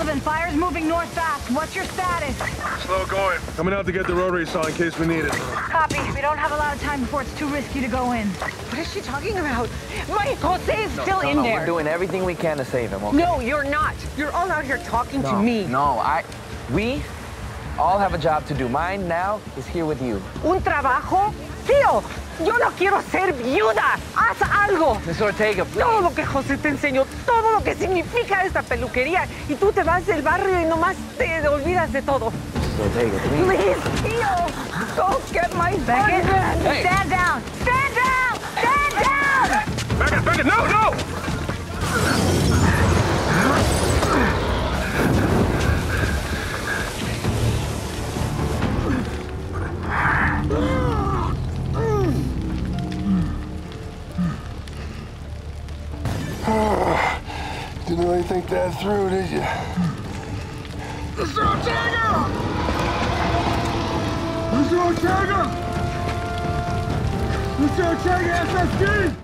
Sullivan, fire's moving north fast. What's your status? Slow going. Coming out to get the rotary saw in case we need it. Copy. We don't have a lot of time before it's too risky to go in. What is she talking about? My Jose is still in there. We're doing everything we can to save him, okay? No, you're not. You're all out here talking to me. We all have a job to do. Mine now is here with you. ¿Un trabajo? Tío, yo no quiero ser viuda. Haz algo. Miss Ortega, please. Todo lo que José te enseñó, todo lo que significa esta peluquería. Y tú te vas del barrio y nomás te olvidas de todo. Miss Ortega, please. Please, tío, go get my Beckett, husband. hey. Stand down! Stand down! Stand down! Beckett, no, no! Didn't really think that through, did you? Mr. Ortega! Mr. Ortega! Mr. Ortega, SSD!